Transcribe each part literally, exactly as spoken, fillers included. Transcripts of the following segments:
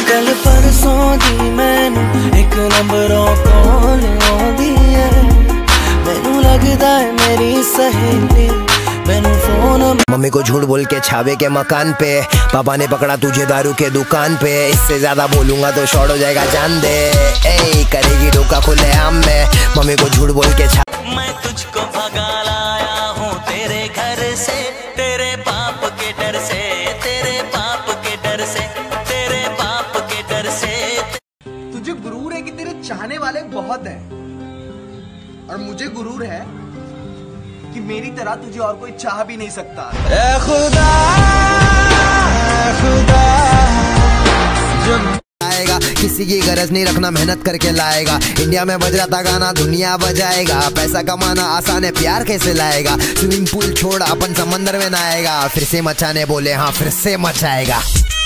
कल परसों दी मैनू एक नंबरों कॉल आउंदी है, मैनू लगदा है मेरी सहेली मैनू फोन। मम्मी को झूठ बोल के छावे के मकान पे, पापा ने पकड़ा तुझे दारू के दुकान पे, इससे ज्यादा बोलूंगा तो शॉर्ट हो जाएगा जान दे। ए करेगी धोखा खुले आम में, मम्मी को झूठ बोल के छा। मैं तुझको भगा लाया हूँ तेरे घर से, तेरे बाप के डर से, तेरे बाप के डर से, तेरे बाप के डर से। तुझे गुरूर है कि तेरे चाहने वाले बहुत हैं, और मुझे गुरूर है कि मेरी तरह तुझे और कोई चाह भी नहीं सकता। ए खुदा, ए खुदा, जब आएगा किसी की गरज नहीं रखना, मेहनत करके लाएगा। इंडिया में बज रहा था गाना दुनिया बजाएगा, पैसा कमाना आसान है प्यार कैसे लाएगा। स्विमिंग पूल छोड़ अपन समंदर में नहाएगा, फिर से मचाने बोले हाँ फिर से मचाएगा।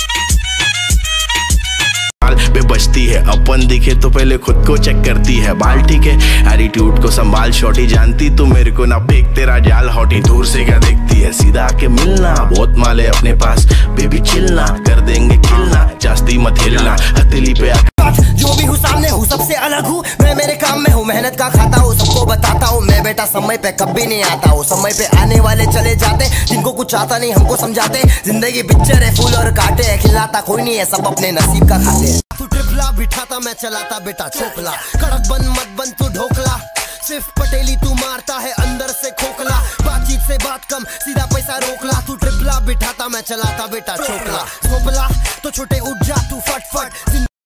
पे बचती है अपन दिखे तो पहले खुद को चेक करती है, बाल ठीक है एटीट्यूड को संभाल शॉटी, जानती तू मेरे को ना फेंक तेरा जाल हॉटी। दूर से क्या देखती है सीधा आके मिलना, बहुत माले अपने पास बेबी चिलना, कर देंगे खिलना जास्ती मत हिलना हथेली पे। जो भी हूँ सामने हूँ सबसे अलग हूँ, मैं मेरे काम में हूँ मेहनत का खाता हूँ, सबको बताता हूँ मैं बेटा समय पे कभी नहीं आता हूँ। समय पे आने वाले चले जाते, जिनको कुछ आता नहीं हमको समझाते। जिंदगी पिक्चर है फूल और कांटे है, खिलाता कोई नहीं है सब अपने नसीब का खाते। तू ट्रिपला बिठाता मैं चलाता बेटा चोपला, कड़क बन मत बन तू ढोकला, सिर्फ पटेली तू मारता है अंदर से खोखला। बातचीत से बात कम सीधा पैसा रोकला, तू ट्रिपला बिठाता मैं चलाता बेटा चोपला। सोपला तो छोटे उठ जा तू फट फट,